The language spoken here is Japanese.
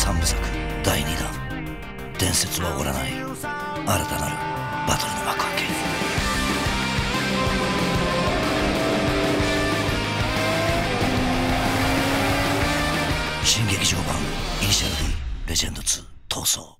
3部作第2弾。伝説は終わらない。新たなるバトルの幕開け。新劇場版イニシャル D レジェンド2逃走。